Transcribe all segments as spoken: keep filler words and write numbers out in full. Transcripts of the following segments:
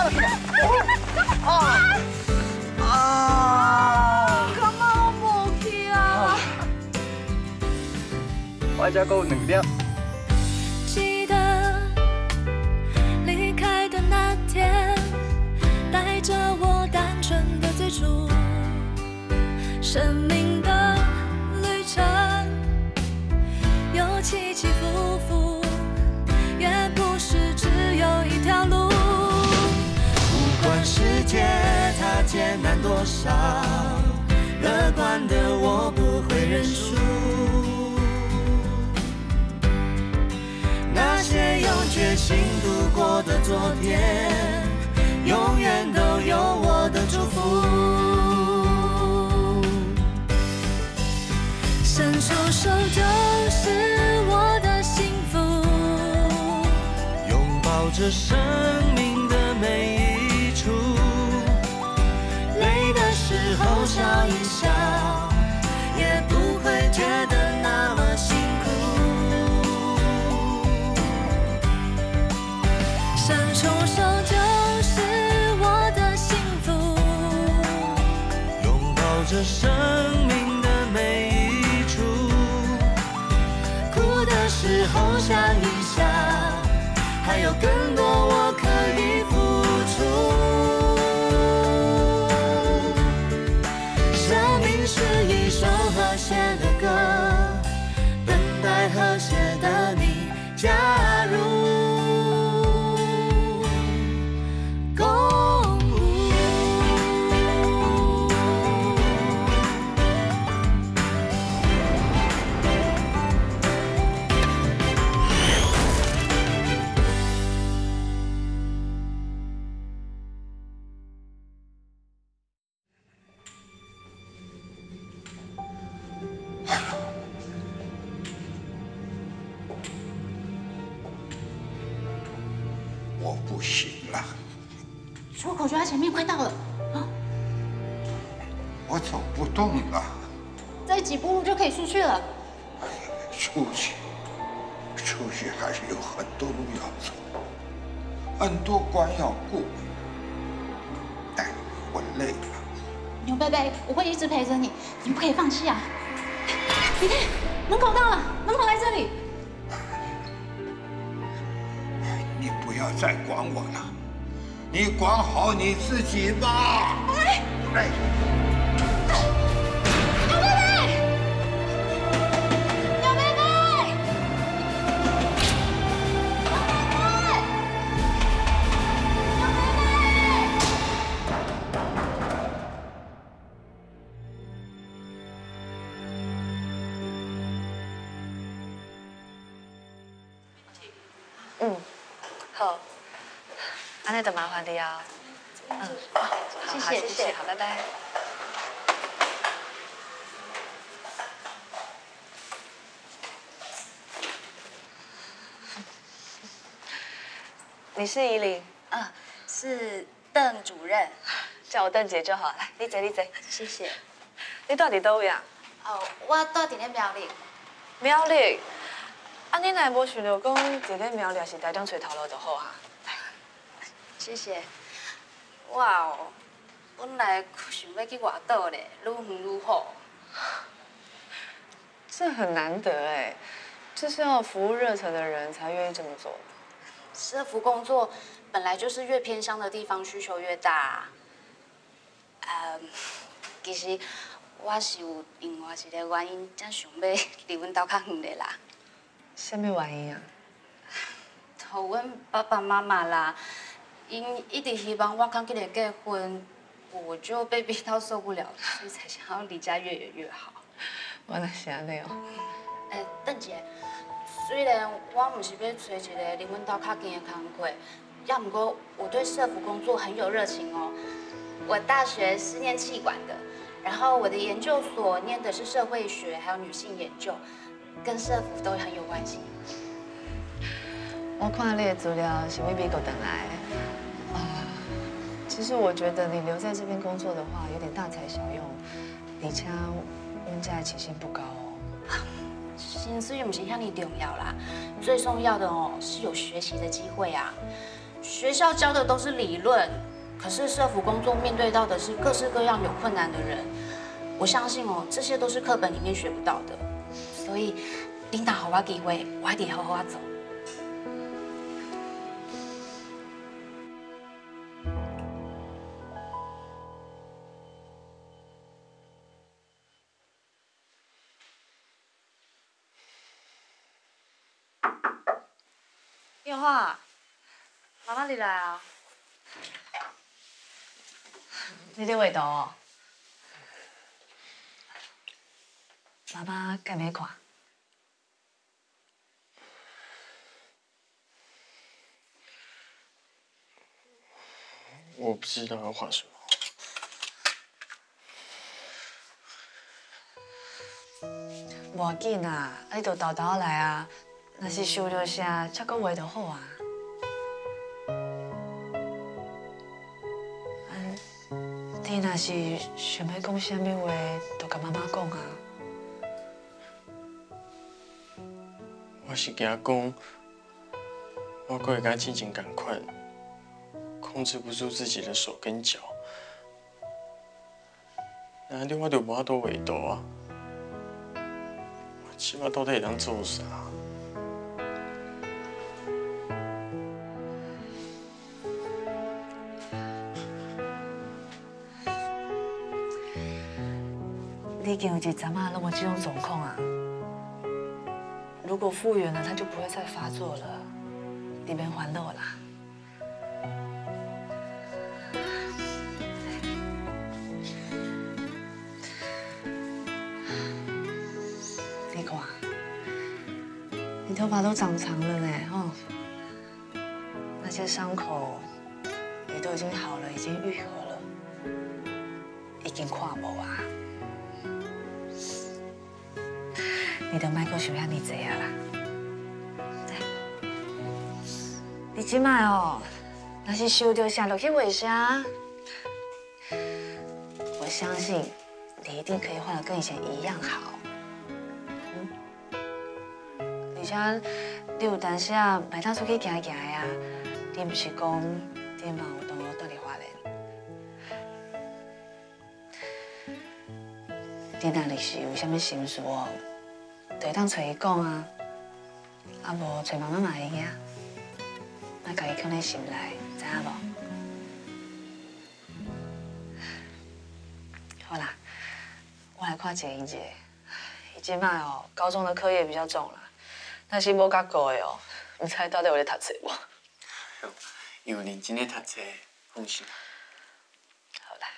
啊啊！ 干嘛我无去啊？ 我这还有两点。 记得离开的那天，带着我单纯的最初，生命的旅程有起起伏伏，也不是只有一条路。 不管世界它艰难多少，乐观的我不会认输。那些用决心度过的昨天，永远都有我的祝福。 伸出手就是我的幸福， 拥抱着生命的每一处，累的时候笑一笑，也不会觉得那么辛苦。 伸出手就是我的幸福， 拥抱着生命的每一处，哭的时候想一想，还有更多我可以付出。生命是一首和谐的歌，等待和谐的你加入。 我不行了， 出口就在前面，快到了啊！ 我走不动了。 再几步路就可以出去了。 出去，出去还是有很多路要走，很多关要过。但我累了。 牛贝贝，我会一直陪着你，你不可以放弃啊！你看，门口到了，门口在这里。 你不要再管我了，你管好你自己吧。哎，哎， 牛贝贝，牛贝贝，牛贝贝，牛贝贝。 嗯，好，安内就麻烦你啊。嗯，好， 谢谢谢谢，好，拜拜。你是依琳？ 啊，是邓主任。 叫我邓姐就好。来，你坐，你坐。 谢谢。 你到底倒位啊？ 哦，我住伫咧苗栗。 苗栗。啊，你若无想着讲伫咧苗栗是台中找头路就好啊。 谢谢。哇哦，本来想要去外岛咧，愈远愈好。 这很难得哎，这是要服务热忱的人才愿意这么做。 社服工作本来就是越偏乡的地方需求越大。嗯，其实我是有另外一个原因，才想要离阮兜较远的啦。 什么原因啊？ 互阮爸爸妈妈啦，因一直希望我赶紧来结婚，我就被逼到受不了，所以才想要离家越远越好。 原来是安尼哦。 诶，邓姐，虽然我唔是要找一个离阮兜较近的工作，要不过我对社服工作很有热情哦。我大学是念企管的，然后我的研究所念的是社会学，还有女性研究，跟社服都很有关系。 我看你的资料是要美国回来的啊。其实我觉得你留在这边工作的话，有点大材小用，而且阮家的起薪不高哦。 薪水唔是遐尼重要啦，最重要的哦是有学习的机会啊。 学校教的都是理论，可是社服工作面对到的是各式各样有困难的人。我相信哦，这些都是课本里面学不到的。所以，领导好我机会，我一定好好做。 电话，妈妈你来啊！你在画图哦？妈妈该没看。 我不知道要画什么。 无要紧啊，你就豆豆来啊。若是想到啥，再搁画就好啊。啊，你若是想要讲啥物话，就甲妈妈讲啊。 我是惊讲，我会甲之前同款，控制不住自己的手跟脚。那安尼我就无法度画图啊。我起码到底会当做啥？ 你已经有一阵啊，那么这种状况啊，如果复原了，它就不会再发作了，你别烦恼啦。你看，你头发都长长了呢，哦，那些伤口也都已经好了，已经愈合了，已经看无啊。你就莫阁想遐尼济啊啦！你即摆哦，若是想到啥就去画啥。我相信你一定可以画得跟以前一样好。嗯。而且你有当时啊，袂当出去行行的啊，你不是讲你嘛有同学住伫花莲？你若里是有啥物心事哦？就会当找伊讲啊，啊无找妈妈嘛会惊，莫家己放在心内，知影无？好啦，我来看建英姐，伊即摆哦，高中的课业比较重啦，但是无甲顾的哦，唔知到底有咧读册无？ 有认真咧读册，放心。 好啦。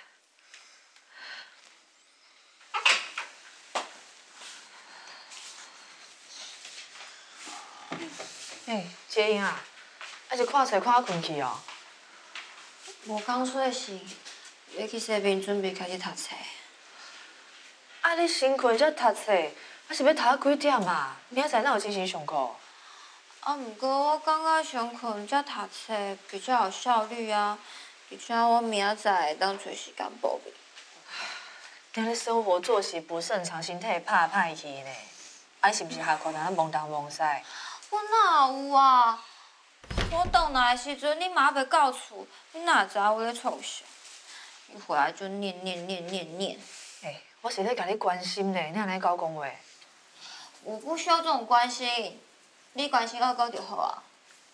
哎，建英啊，还是看册看到困去哦？ 无刚睡醒，要去洗面准备开始读册。 啊，你先困才读册，还是要读到几点啊？明仔载哪有精神上课？ 啊，不过我感觉先困才读册比较有效率啊，而且我明仔载会当找时间补眠。 今日生活作息不正常，身体会歹歹去呢。啊，是不是下课当懵东懵西？ 我哪有啊？我倒来的时阵，你妈袂到厝，你哪会知我咧创啥？一回来就念念念念念。 哎、欸，我是咧甲你关心呢，你安尼搞讲话。 我不需要这种关心，你关心二哥就好啊。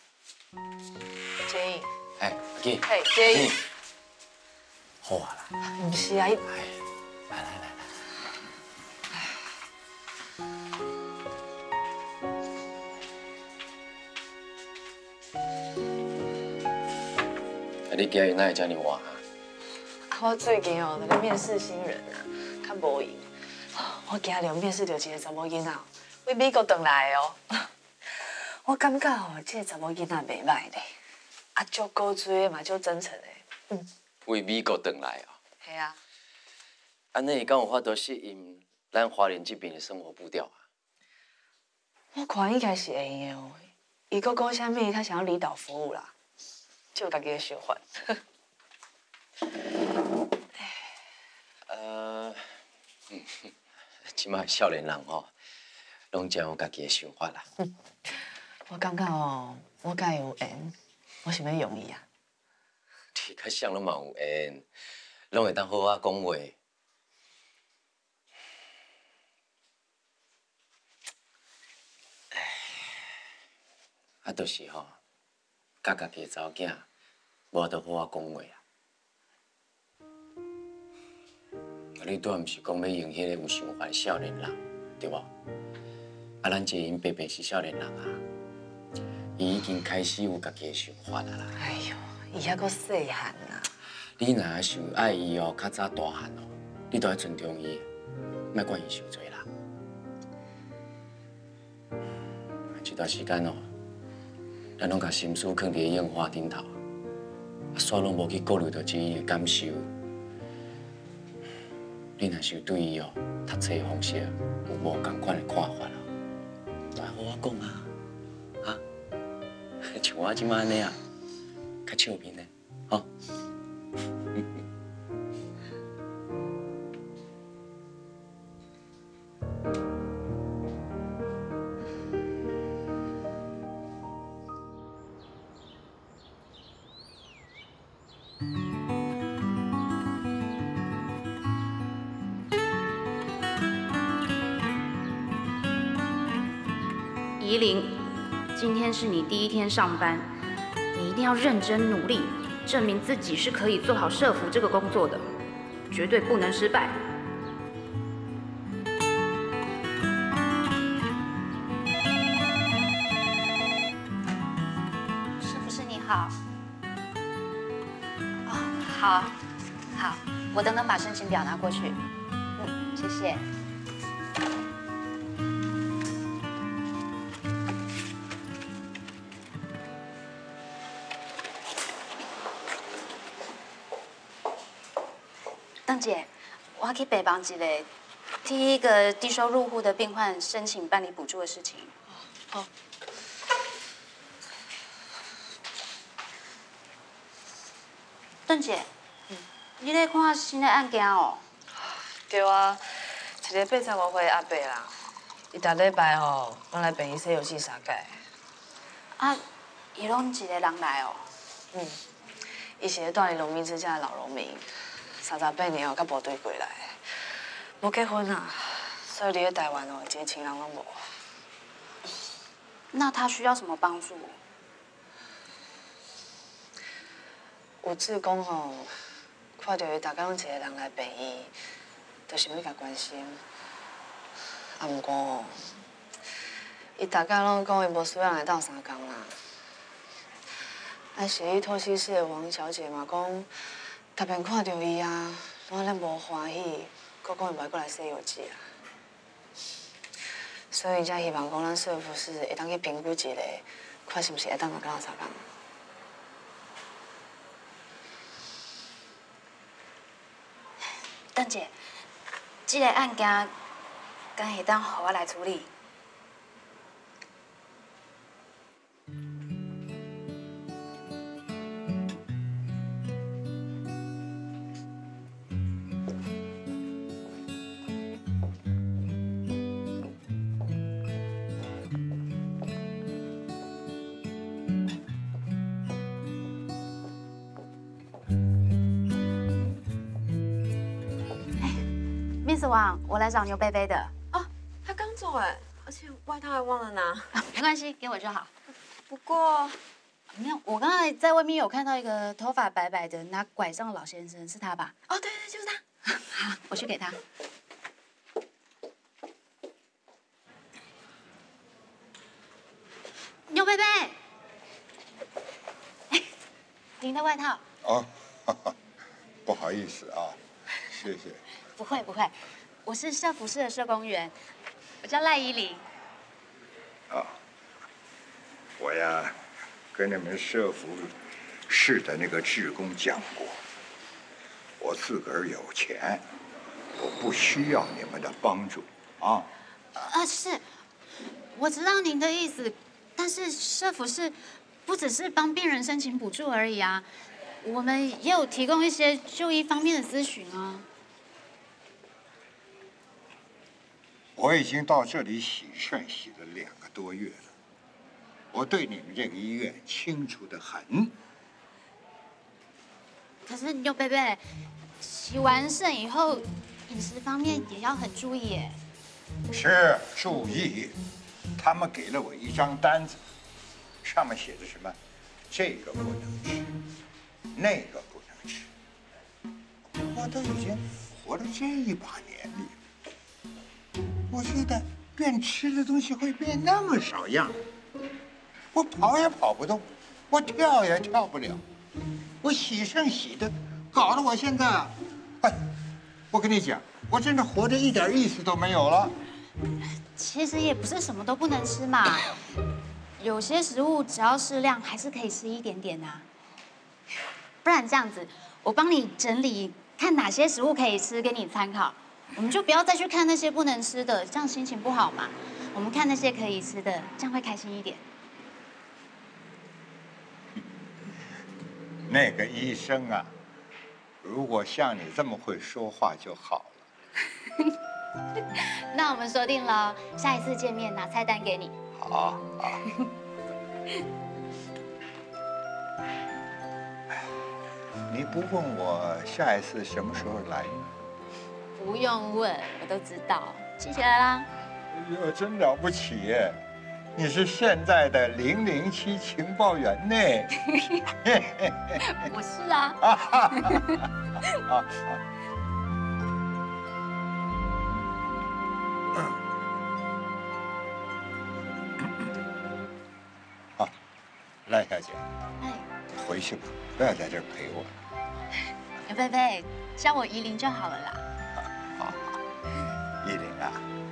建英。 哎，阿基。 嘿，建英。 好啊啦。 唔是啊，伊。 来来来来。啊，你今日哪会遮尔晚啊？ 啊，我最近哦，在面试新人啊，较无闲。我今日面试到一个查某囡仔，为美国回来的哦。我感觉哦，这个查某囡仔袂歹咧，啊，足古锥的嘛，足真诚的。嗯。 为美国回来哦。 系啊。 安尼伊敢有法度适应咱华人这边的生活步调啊？ 我看应该是会用的哦。伊佫讲啥物，他想要离岛服务啦。就有家己的想法。 呃，嗯，即摆少年人吼，拢真有家己的想法啦。 我感觉哦，我甲伊有缘。 我想要用伊啊。 你较像拢嘛有缘，拢会当好好讲话。唉，啊，就是吼，甲家己的查某囝，无得好好讲话啊。啊，你拄仔毋是讲要用迄个有想法的少年人，对无？啊，咱这因爸爸是少年人啊，伊已经开始有家己的想法啊啦。 哎呦，伊还阁细汉啊！ 你若想爱伊哦，较早大汉哦，你都要尊重伊，莫管伊伤多啦。一段时间哦，咱拢甲心思放伫烟花顶头，啊，煞拢无去顾虑到伊的感受。你若是对伊哦，读册的方式有无同款的看法哦？来好好讲啊，啊，像我即摆安尼啊，较笑面的，吼。 怡玲，今天是你第一天上班，你一定要认真努力，证明自己是可以做好社服这个工作的，绝对不能失败。是不是你好？哦，好，好，我等等把申请表拿过去。嗯，谢谢。邓姐，我要去北帮一个替一个低收入户的病患申请办理补助的事情。 好。 邓姐，嗯，你咧看新的案件哦？ 对啊，一个八十五岁的阿伯啦，伊逐礼拜吼，拢来病院洗油洗三届。 啊，伊拢一个人来哦？ 嗯，伊是咧住伫农民之家的老农民。三十八年后，甲部队过来，无结婚啊，所以离咧台湾哦，一个亲人拢无。 那他需要什么帮助？ 有志讲吼，看到伊大家拢一个人来病院，就想要甲关心。啊，毋过吼，伊大家拢讲伊无需要来斗相共啦。啊，是伊托西市的王小姐嘛讲。特别看到伊啊，拢安尼无欢喜，佫讲伊袂过来洗药剂啊。所以才希望讲咱社福室会当去评估一下，看是毋是会当来跟咱相共。 邓姐，这个案件敢会当互我来处理？Miss 王，我来找牛贝贝的。 哦，他刚走哎，而且外套还忘了拿。 啊，没关系，给我就好。 不过， 没有，我刚才在外面有看到一个头发白白的、拿拐杖的老先生，是他吧？ 哦，对对，就是他。 好，我去给他。牛贝贝，哎，您的外套。 哦，哈哈，不好意思啊，谢谢。 不会不会，我是社福室的社工员，我叫赖依玲。 啊，我呀，跟你们社福室的那个志工讲过，我自个儿有钱，我不需要你们的帮助啊。 啊，是，我知道您的意思，但是社福室不只是帮病人申请补助而已啊，我们也有提供一些就医方面的咨询啊。 我已经到这里洗肾洗了两个多月了， 我对你们这个医院清楚得很。 可是牛贝贝，洗完肾以后，饮食方面也要很注意耶。 是注意，他们给了我一张单子，上面写着什么，这个不能吃，那个不能吃。我都已经活了这一把年纪了，我觉得变吃的东西会变那么少样，我跑也跑不动，我跳也跳不了，我洗肾洗的，搞得我现在啊，哎，我跟你讲，我真的活着一点意思都没有了。 其实也不是什么都不能吃嘛，有些食物只要适量，还是可以吃一点点啊。不然这样子，我帮你整理，看哪些食物可以吃，给你参考。我们就不要再去看那些不能吃的，这样心情不好嘛。我们看那些可以吃的，这样会开心一点。 那个医生啊，如果像你这么会说话就好了。 那我们说定了，下一次见面拿菜单给你。 好，好。你不问我下一次什么时候来？ 不用问，我都知道。记起来啦。 哎呦，真了不起耶！你是现在的零零七情报员呢。 我是啊。 啊。好，赖小姐， 哎， 回去吧，不要在这儿陪我。 刘贝贝，叫我依琳就好了啦。 好，依琳啊，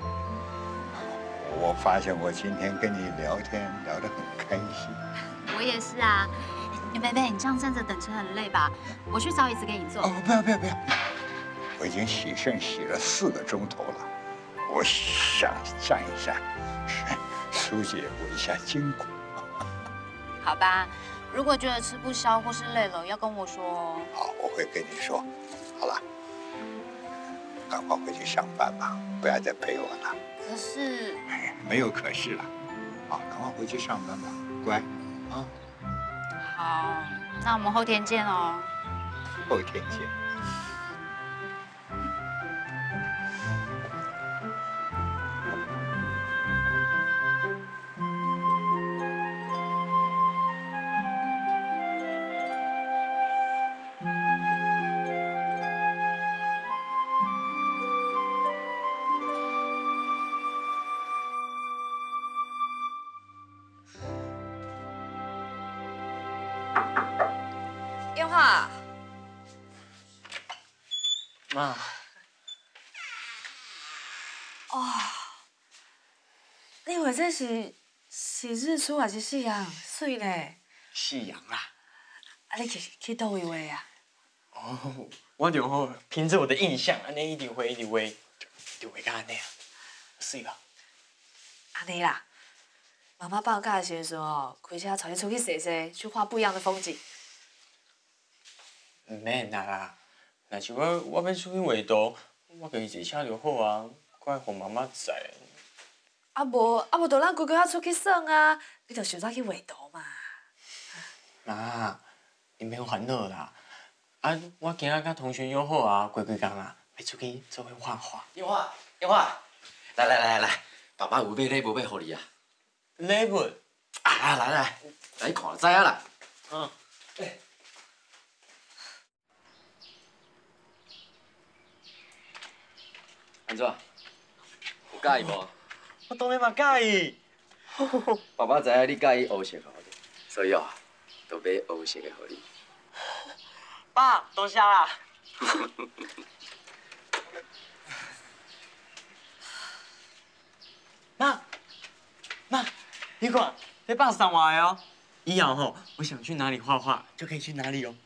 我发现我今天跟你聊天聊得很开心。 我也是啊。刘贝贝，你这样站着等车很累吧？我去找椅子给你坐。 哦，不要不要不要！我已经洗肾洗了四个钟头了，我想站一站，疏解我一下筋骨。 好吧，如果觉得吃不消或是累了，要跟我说哦。 好，我会跟你说。好了，赶快回去上班吧，不要再陪我了。 可是， 哎呀，没有可是了。好，赶快回去上班吧，乖啊。 好，那我们后天见哦。 后天见。 电话。 妈。 哦，你话这是是日出还是夕阳？水呢？ 夕阳啦。 啊，你去去倒位位啊？ 哦，我就好凭着我的印象，安尼一直回一直回，就会甲安尼啊，水吧。 安尼啦，妈妈放假的时阵哦，开车带你出去踅踅，去看不一样的风景。 唔免啦啦，若是我我要出去画图，我家己坐车就好啊，怪互妈妈知。 啊无啊无，就咱规家出去耍啊，你就想早去画图嘛。 妈，你免烦恼啦。啊，我今仔甲同学约好啊，规规工啊，要出去做伙画画。 永华，永华，来来来来，爸爸有买礼物要互你啊。 礼物？ 啊，来来，来看就知影啦。 嗯。 安怎？有介意无？ 我当然嘛介意。 爸爸知影你介意黑色的，所以哦，就买黑色的互你。 爸，多谢啦。妈，妈，你看，这爸送我的哦。以后吼，我想去哪里画画，就可以去哪里哦。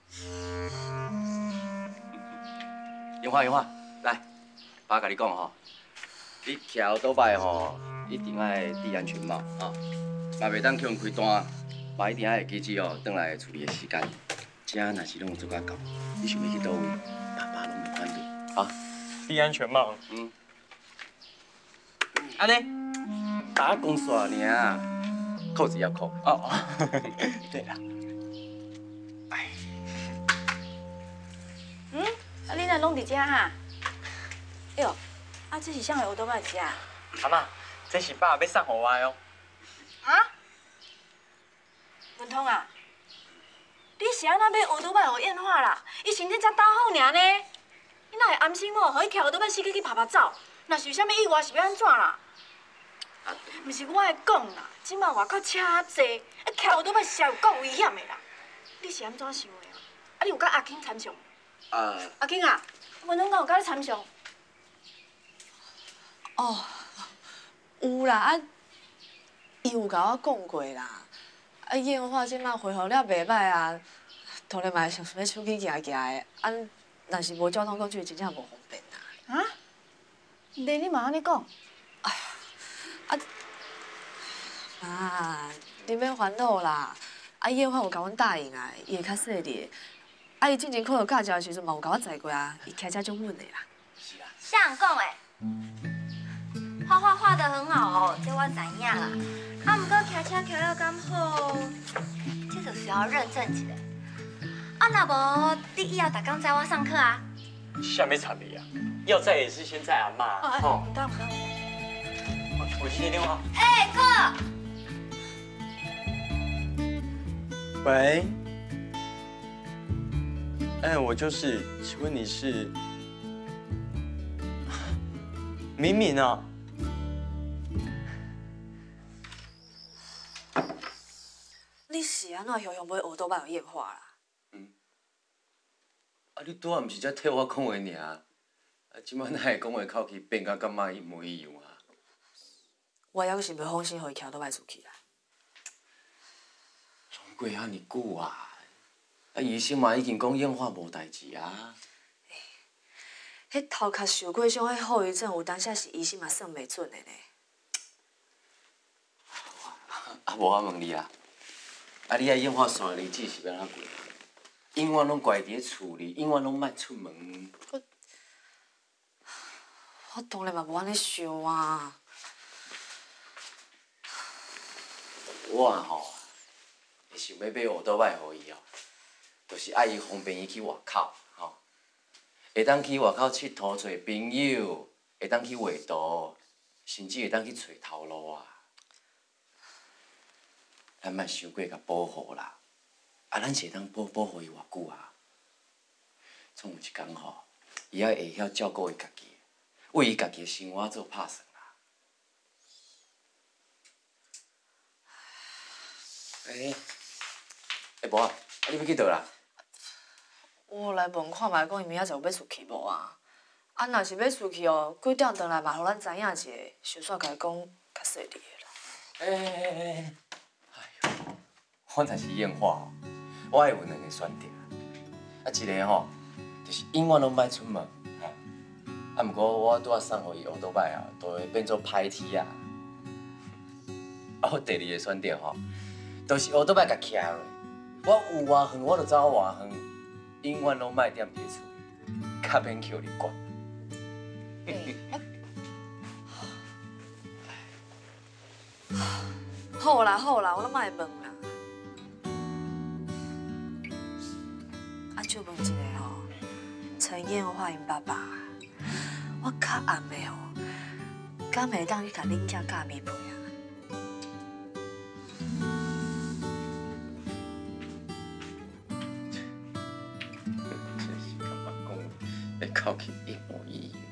永华，永华，来，爸甲你讲吼，你骑后倒摆吼，一定爱戴安全帽啊，嘛袂当去用开单，嘛一定爱会记住哦，转来处理的时间。车若是拢做甲到，你想要去倒位，爸爸拢袂反对，啊？ 戴安全帽。 嗯。安尼，打公煞尔， 扣子要扣。 哦哦，对啦。 嗯，啊，你若拢伫遮哈？哎呦，啊，这是啥的乌多摆食啊？ 阿妈，这是爸要送给我的哦。 啊？文通啊，你是安那买乌多摆互燕化啦？伊身体才打好尔呢，你哪会安心哦？互伊徛乌多摆死去去拍拍走？若是有啥物意外是要安怎啦？啊，毋是我会讲啦，即马外口车较济，啊，徛乌多摆是有够危险的啦。你是安怎想的啊？啊，你有甲阿庆参详？ 啊。 阿庆啊，文通敢有甲你参详？ 哦，有啦，啊，伊有甲我讲过啦。啊，燕化即摆恢复了袂歹啊，当然嘛想想要出去行行的，啊，若是无交通工具，真正无方便啦。 啊？连你嘛安尼讲？ 哎呀，啊，妈，你免烦恼啦。啊，燕化有甲阮答应啊，伊会较细腻。啊，伊之前考到驾照的时阵嘛有甲我载过啊，伊开车足稳的啦。 是啊。 像讲诶，画画画得很好哦，这我知影啦。啊，毋过骑车骑了敢好，这就需要认真一下。啊，那无你以后逐工载我上课啊？ 下面差别啊，要载也是先载阿妈。 啊， 哦， 唔当唔当。 我接电话。 哎，哥。 喂。哎，我就是，请问你是？敏敏啊。 你是安怎雄雄买乌多摆有燕化啦？ 嗯。啊，你拄仔毋是才替我讲话尔？啊，即摆哪会讲话口气变甲感觉一模一样啊？ 我还是袂放心，互伊徛倒摆出去啦。 总过遐尼久啊，啊医生嘛已经讲燕化无代志啊。 迄头壳受过伤，迄后遗症有当时是医生嘛算袂准的呢。 啊，无我问你啦。啊！你遐燕化线日子是要安怎过？永远拢关伫咧厝里，永远拢莫出门。 我我当然嘛无安尼想啊。 我吼，会想要买乌多摆互伊哦，就是爱伊方便伊去外口吼，会当去外口佚佗找朋友，会当去画图，甚至会当去找头路啊。咱莫伤过甲保护啦，啊，咱是会当保保护伊偌久啊？总有一天吼，伊也会晓照顾伊家己，为伊家己的生活做打算啦。哎，哎，无啊，啊，你要去倒啦？ 我来问看觅，讲伊明仔载有要出去无啊？啊，若是要出去哦，几点回来嘛，互咱知影一下，小煞甲伊讲较细腻的啦。 哎哎哎哎呦，我若是燕化吼，我会有两个选择，啊，一个吼就是永远拢莫出门，吼，啊，毋过我拄仔送互伊乌多摆啊，都会变做歹体啊。啊，我第二个选择吼，就是乌多摆甲徛落，我有偌远我就走偌远，永远拢莫踮伫厝里，较免扣你管。 好啦好啦，我拢莫会问啦。啊，就问一个吼，陈燕华因爸爸，我较暗的吼，敢会当去甲恁囝教米配啊？ 真是感觉讲，的口气一模一样。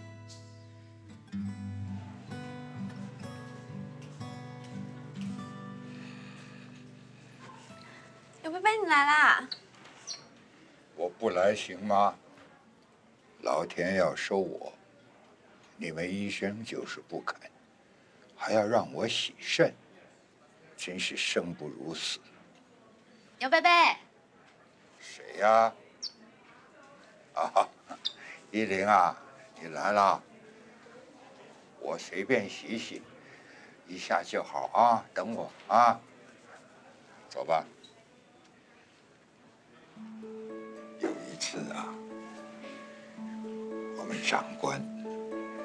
刘贝贝，你来啦！ 我不来行吗？老天要收我，你们医生就是不肯，还要让我洗肾，真是生不如死。 刘贝贝， 谁呀？啊，依玲啊，你来了。我随便洗洗，一下就好啊，等我啊。走吧。有一次啊，我们长官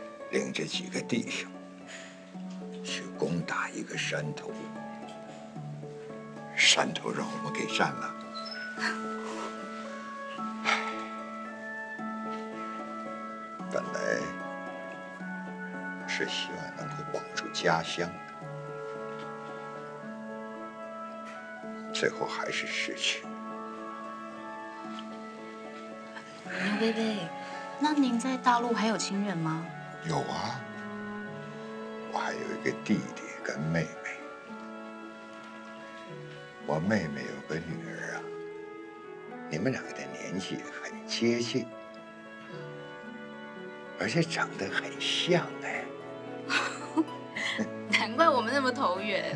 领着几个弟兄去攻打一个山头， 山头让我们给占了。本来是希望能够保住家乡的，最后还是失去。 牛贝贝，那您在大陆还有亲人吗？ 有啊，我还有一个弟弟跟妹妹。我妹妹有个女儿啊，你们两个的年纪很接近，而且长得很像哎。 难怪我们那么投缘。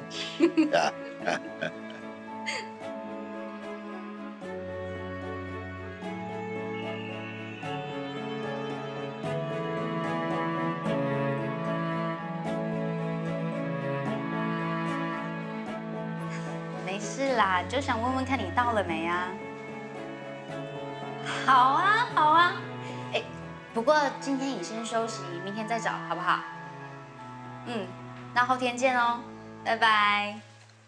没事啦，就想问问看你到了没啊？好啊，好啊。哎，不过今天你先休息，明天再找好不好？嗯，那后天见哦，拜拜。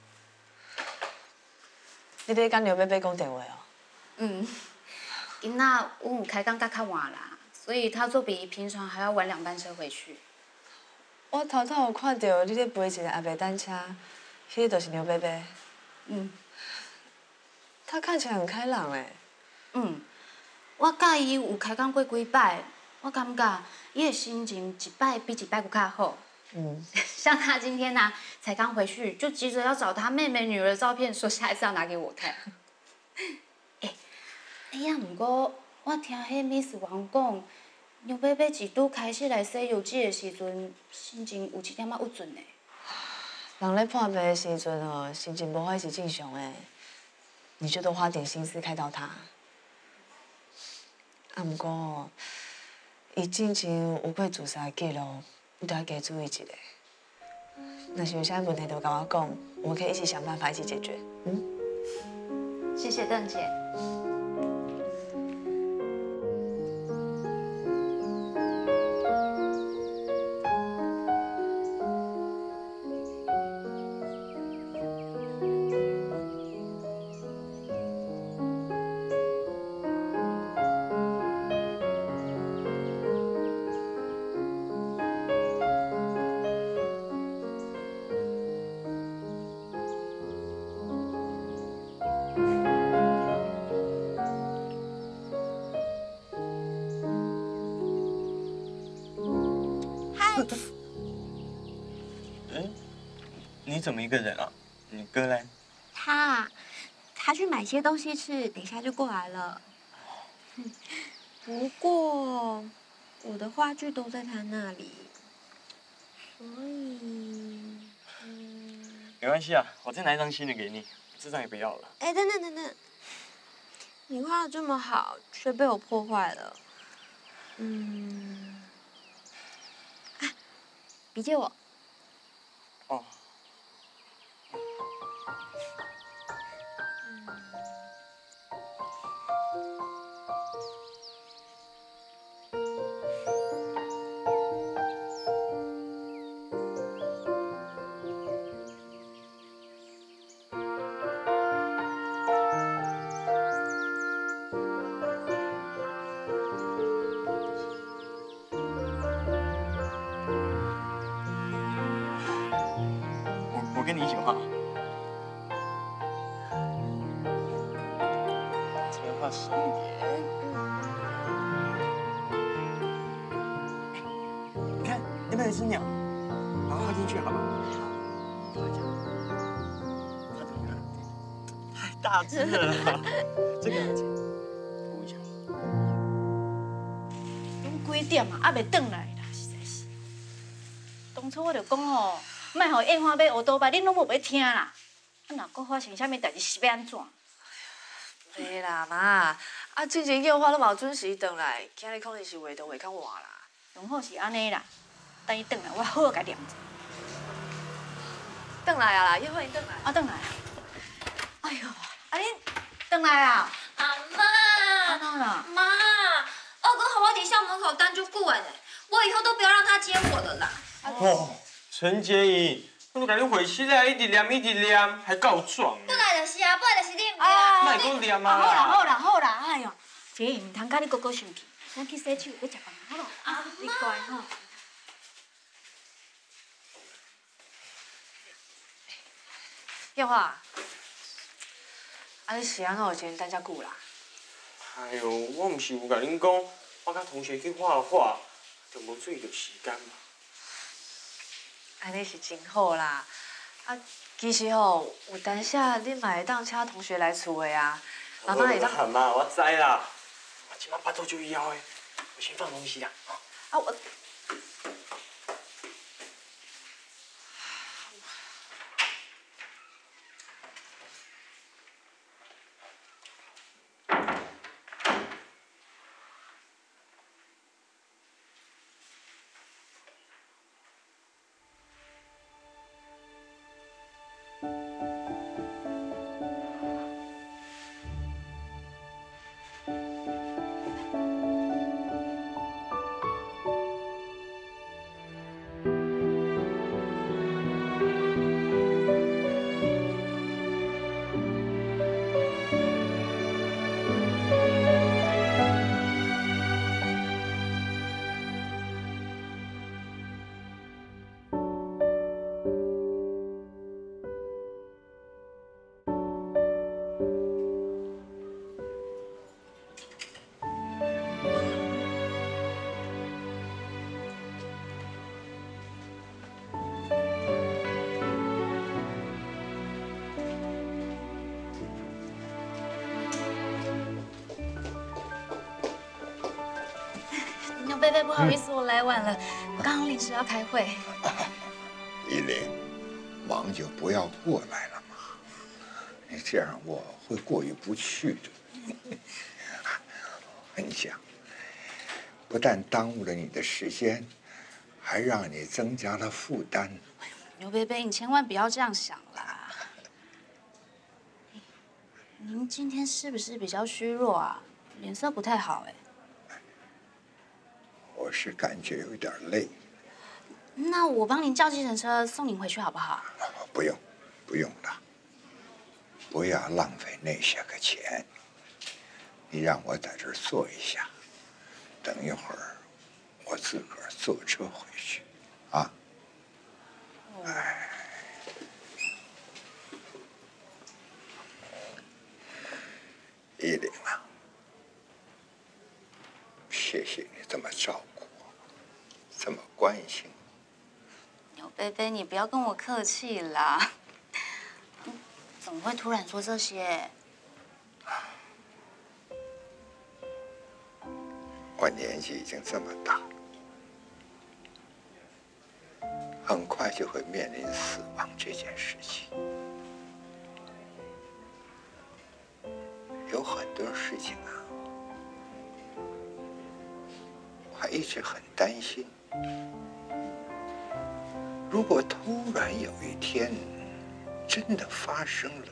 你在跟刘贝贝讲电话哦？ 嗯，今仔我有开工到较晚啦，所以他做比平常还要晚两班车回去。 我头头有看到你咧陪一个阿伯单车，迄个就是刘贝贝。 嗯， 他看起来很开朗哎。 嗯，我甲伊有开工过几摆，我感觉伊的心情一摆比一摆搁较好。嗯，像他今天呐、啊，才刚回去，就急着要找他妹妹女儿的照片，说下一次要拿给我看。哎，哎呀，不过我听迄 Miss 王讲，牛贝贝一拄开始来洗油脂的时阵，心情有一点仔郁准呢。 人咧破病的时阵哦，心情不坏是正常的，你就多花点心思开导他。啊，不过，伊之前有过自杀记录，你都要加注意一下。若是有啥问题，就跟我讲，我们可以一起想办法，一起解决。嗯， 谢谢邓姐。 哎，你怎么一个人啊？你哥嘞？ 他，他去买些东西吃，等一下就过来了。不过我的话剧都在他那里，所以，嗯， 没关系啊，我再拿一张新的给你，这张也不要了。 哎，等等等等，你画的这么好，却被我破坏了。嗯，啊，笔借我。 哦。我跟你一起画。这边画深一点。你看那边有一只鸟，把它画进去好不好？好。画一下。它怎么样？太大只了。这个涂一下。 拢几点啊，还袂转来啦，实在是。当初我就讲吼。莫互燕花买乌多吧，恁拢无要听啦。啊，若搁发生啥物代志，是要安怎？ 袂啦妈，啊，之前叫我都冇准时转来，今日可能是画到画较晚啦。 上好是安尼啦，等伊转来，我好甲念者。 转来啊啦，叶花已转来。 啊，转来。哎呦，啊恁转来啊？ 阿妈， 安怎啦？ 妈，二哥和我伫校门口等就久了呢，我以后都不要让他接我了啦。 哦。陈洁仪，我都甲你回信啊，一直念一直念，还告状。 本来就是是你唔啊莫讲念啊！ 好啦好啦好啦，哎呦，这个唔通甲你哥哥生气，咱去洗手，要食饭好无？啊，你乖吼。 耀华，啊你是安怎有钱等遮久啦？ 哎呦，我毋是有甲恁讲，我甲同学去画画，就无注意到时间嘛。 安尼是真好啦。啊，其实吼，有当下你嘛会当请同学来厝的啊，妈妈会当。 好啦妈，我知啦。我即摆巴肚就枵的，我先放东西啦。 啊我。 贝贝，不好意思，我来晚了，刚好临时要开会。 依琳，忙就不要过来了嘛，你这样我会过意不去的。我跟你讲，不但耽误了你的时间，还让你增加了负担。 牛贝贝，你千万不要这样想啦。您今天是不是比较虚弱啊？脸色不太好哎。 我是感觉有点累。 那我帮您叫计程车送您回去好不好？ 不用，不用了。不要浪费那些个钱。你让我在这儿坐一下，等一会儿我自个儿坐车回去，啊？哎。依琳啊，谢谢你这么照顾我，这么关心我。 牛贝贝，你不要跟我客气啦。怎么会突然说这些？ 我年纪已经这么大，很快就会面临死亡这件事情。有很多事情啊，我还一直很担心。如果突然有一天真的发生了，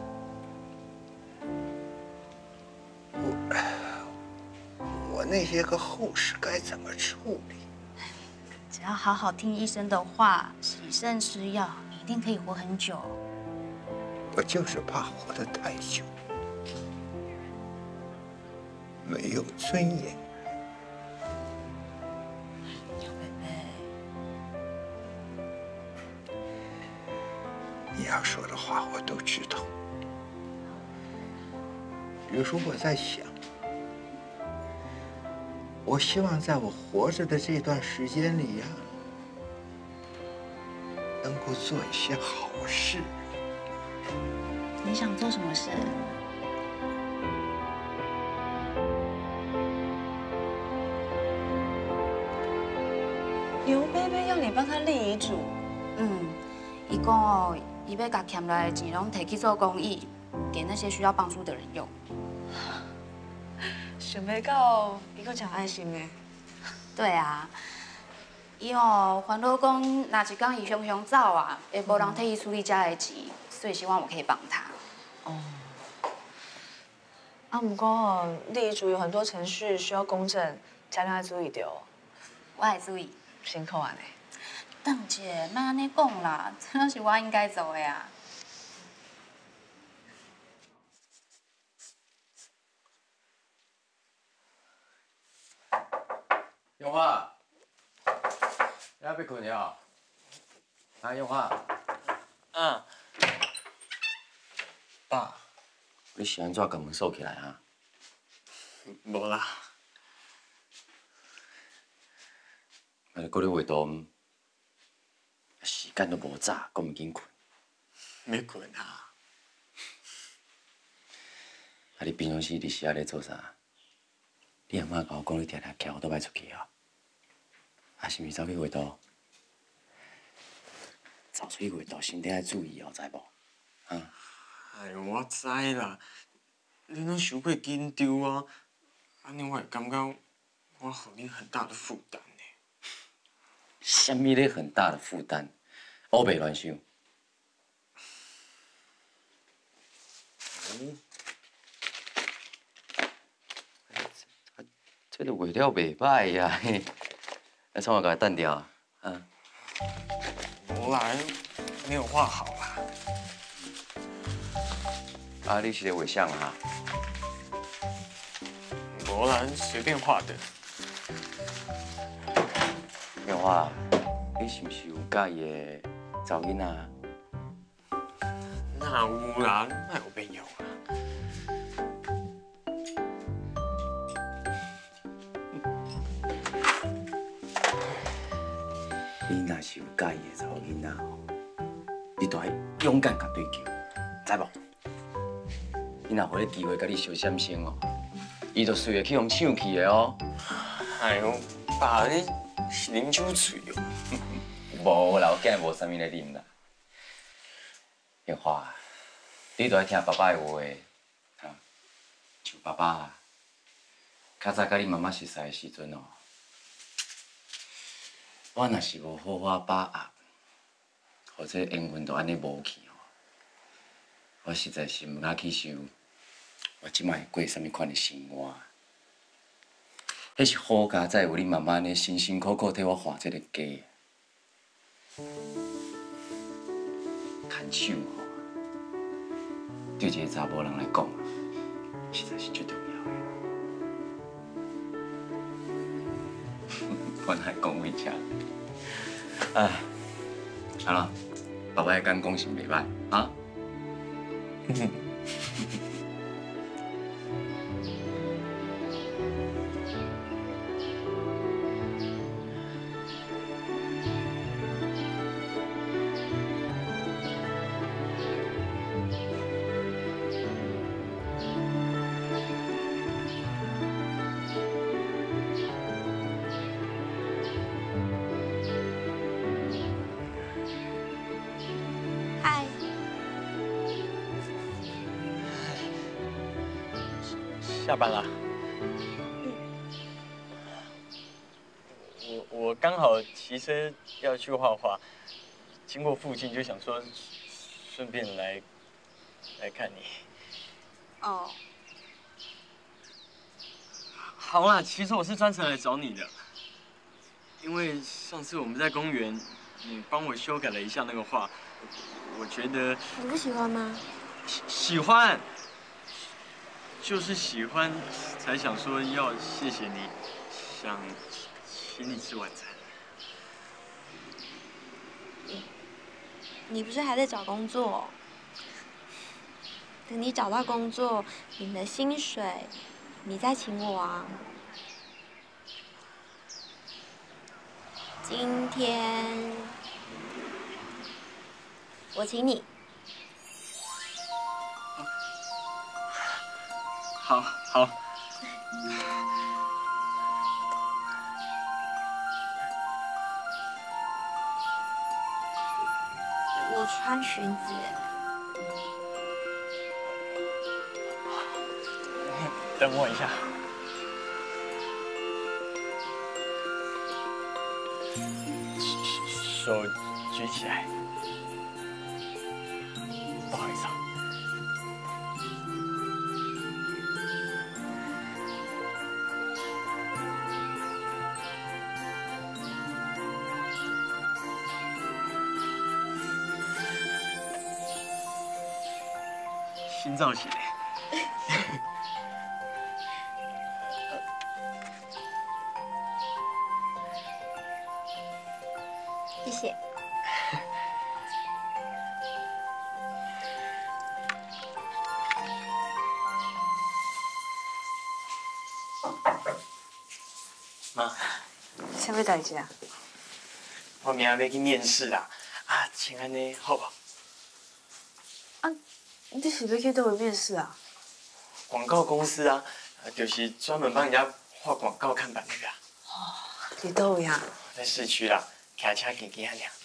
我我那些个后事该怎么处理？ 只要好好听医生的话，洗肾吃药，你一定可以活很久。 我就是怕活得太久，没有尊严。 牛贝贝， 你要说的话我都知道。比如说，我在想，我希望在我活着的这段时间里呀、能够做一些好事。 你想做什么事？ 刘贝贝要你帮他立遗嘱。 嗯，伊讲哦，伊要把欠来的钱拢摕去做公益，给那些需要帮助的人用。 想袂到伊个真爱心的。 对啊，伊哦烦恼讲，若一天伊雄雄走啊，会无人替伊处理家的钱，所以希望我可以帮他。 哦。啊，不过哦，立遗嘱有很多程序需要公证，家长要注意着。 我会注意。 辛苦安尼。 邓姐，莫安尼讲啦，这拢是我应该做的啊。 永华，你还要困了？啊，永华。 啊。爸， 你是安怎把门锁起来啊？ 无啦。 啊，你搁咧画图，时间都无早，搁毋紧困。 要困啊！ 啊，你平常时伫时啊咧做啥？你阿妈甲我讲，你常常徛我倒摆出去哦。啊，是毋是走去画图？走出去画图，身体要注意哦，知无？啊？ 哎呦，我知啦，你拢伤过紧张啊，安尼我会感觉我互你很大的负担呢。 什么咧很大的负担？我袂乱想。嗯。这个画了袂歹呀，嘿，那创我甲单调啊？啊？ 无啦，没有画好啦。 啊，你是咧画像啊？ 无啦，随便画的。 永华，你是毋是有介意的查某囡仔？ 哪有啦，哪有没有啦？ 你若是有介意的查某囡仔吼，你就爱勇敢甲对求，知无？你若互你机会甲你小闪身哦，伊就随会去互抢去的哦。 哎呦，爸，你是啉酒醉哦？ 无啦，我今日无啥物咧啉啦。永华，你都爱听爸爸的话，啊，像爸爸啊，较早甲你妈妈熟识的时阵哦，我若是无好好把握，或者缘分就安尼无去哦，我实在是毋敢去想，我即摆会过啥物款的生活。迄是好佳哉有你妈妈呢，辛辛苦苦替我画这个家。牵手吼，对一个查某人来讲，实在是最重要的。我哪会讲为遮？啊，好了，爸爸的干讲是袂歹啊。 嗨， 下班啦。我我刚好骑车要去画画，经过附近就想说，顺便来来看你。 哦， 好啦，其实我是专程来找你的，因为上次我们在公园，你帮我修改了一下那个画，我觉得你不喜欢吗？ 喜喜欢，就是喜欢，才想说要谢谢你，想请你吃晚餐。 你不是还在找工作？等你找到工作，领了薪水，你再请我啊。今天我请你。 好，好。 我穿裙子。 等我一下。手举起来。不好意思啊。新造型。 谢。 妈， 啥物代志啊？ 我明仔要去面试啦，啊，请安尼好无？ 啊，你是要去倒位面试啊？ 广告公司啊，就是专门帮人家画广告看板那个啊。 哦，伫倒位啊？ 在市区啦，开车行行啊尔。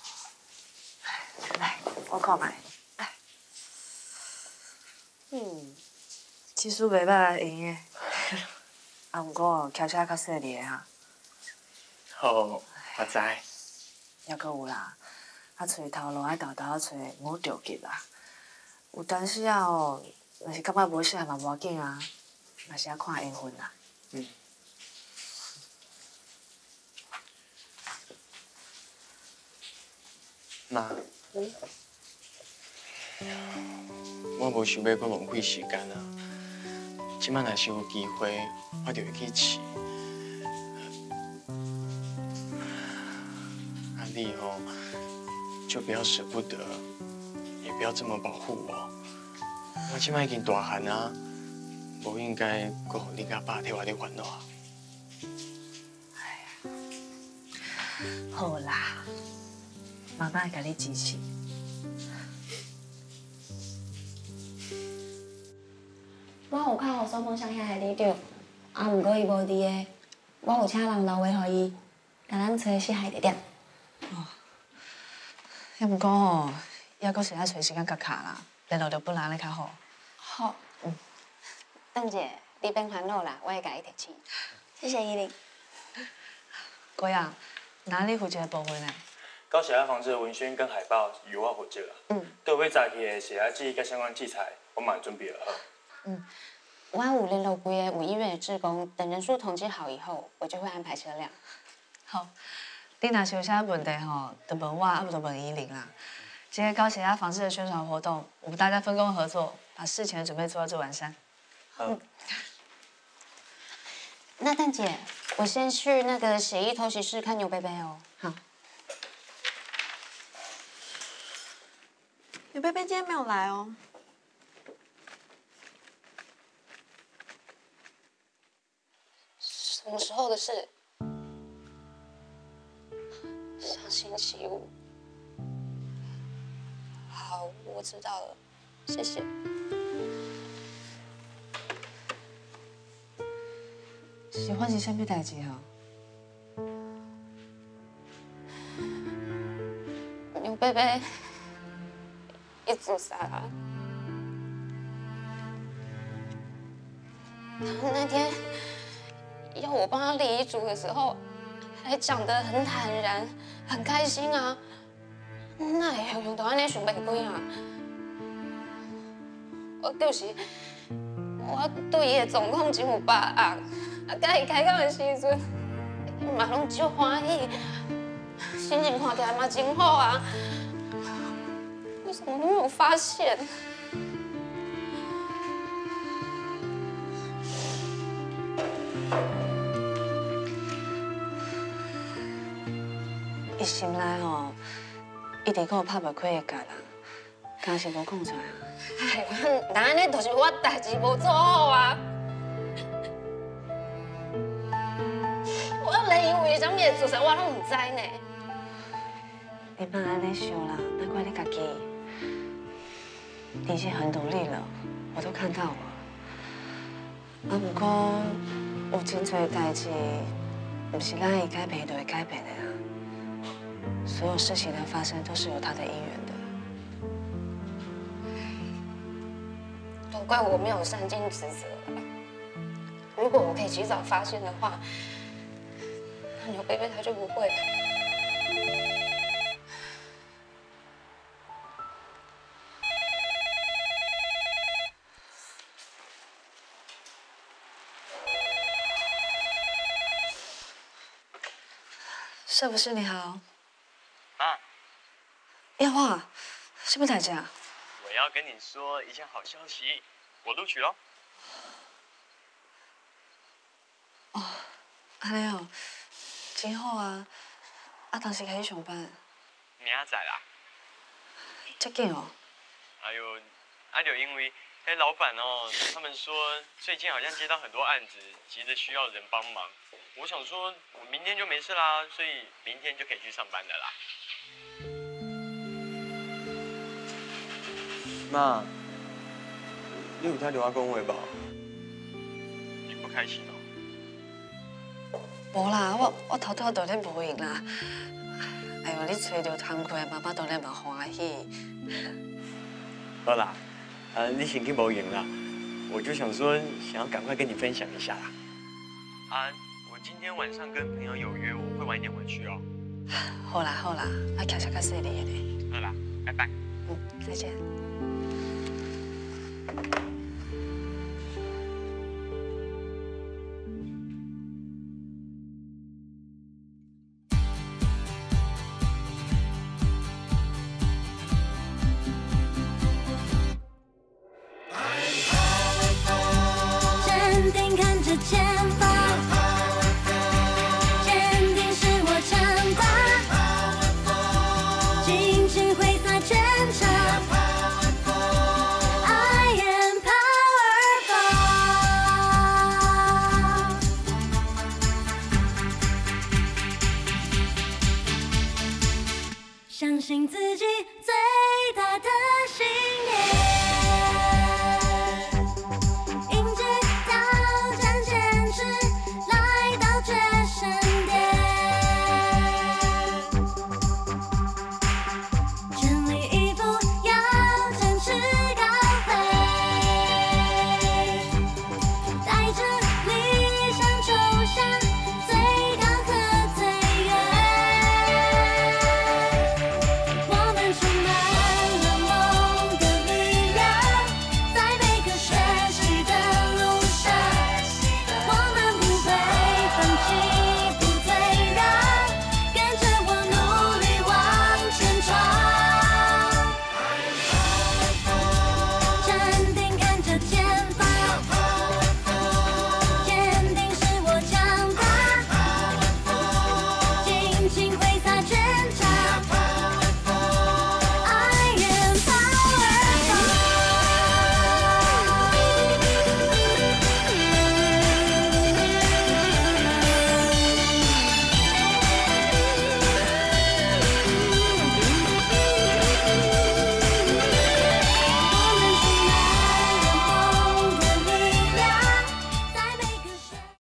来，我看卖。嗯，技术袂歹，会用诶。啊，毋过开车较细腻哈。 好，我知。 还阁有啦，啊，找头路爱豆豆找五条吉啦。有当时啊哦，若是感觉无适合嘛无要紧啊，嘛是爱看缘分啦。 嗯。妈。嗯。我无想要搁浪费时间啊！即摆若是有机会，我就会去试。啊，你吼，就不要舍不得，也不要这么保护我。我即摆已经大汉啊，无应该搁互你甲爸替我咧烦恼啊。 哎呀，好啦，妈妈会甲你支持。 我有敲互苏芳乡遐个里长，啊，毋过伊无伫个，我有请人留话互伊，甲咱找适合地点。 哦，要毋过吼，抑阁是爱找时间甲卡啦，联络着本人咧较好。 好。 嗯。 邓姐，你别烦恼啦，我会甲伊提醒。谢谢依琳。 哥呀，哪里负责的部分呢？ 高血压防治的文宣跟海报由我负责啦。 嗯。 各位早期的血压计甲相关器材，我嘛准备了好。 嗯。我有联络规个五医院的志工，等人数统计好以后，我就会安排车辆。 好，你若是有啥问题吼，就问我，啊不就问依琳啦。这个高血压防治的宣传活动，我们大家分工合作，把事前的准备做到最完善。 好。 那蛋姐，我先去那个血液透析室看牛贝贝哦。好。 牛贝贝今天没有来哦。 什么时候的事？上星期五。好，我知道了，谢谢。 是发生啥物代志啊？ 牛贝贝也自杀了。他那天要我帮他立遗嘱的时候，还讲得很坦然，很开心啊。那会用到安尼想袂过啊？我就是我对伊的状况真有把握，啊，甲伊开讲的时阵，伊嘛拢足欢喜，心情看起来嘛真好啊。为什么都没有发现？ 伊心内吼，一直阁有拍袂开的结啦，敢是无讲出来啊？ 哎，那安尼就是我代志无做好啊！我连伊为什么会自杀，我拢唔知呢。 你莫安尼想啦，难怪你家己，你已经很努力了，我都看到了。啊，不过有真侪代志，不是咱会改变就会改变的啦。所有事情的发生都是有它的因缘的。 都怪我没有善尽职责了。如果我可以及早发现的话，那牛贝贝他就不会。 是不是你好？ 啊， 叶华，是不是代志啊？ 我要跟你说一件好消息，我录取了。 哦，安尼哦，真好啊！ 啊，当时开始上班。 明仔载啦。 这紧哦。 哎呦，啊就因为那老板哦，他们说最近好像接到很多案子，急着需要人帮忙。我想说，我明天就没事啦，所以明天就可以去上班的啦。 妈，你有听到我讲话无？ 你不开心哦？ 无啦，我我偷偷当然无闲啦。哎呦，你找到工课，妈妈当然嘛欢喜。 好啦，呃，你先去无闲啦，我就想说，想要赶快跟你分享一下啦。啊，我今天晚上跟朋友有约，我会晚一点回去哦。 好啦好啦，啊，骑车较细腻的咧。 好啦，拜拜。 嗯，再见。 坚定看着前方，坚定是我承担，尽情挥洒全场。I am powerful，相信自己。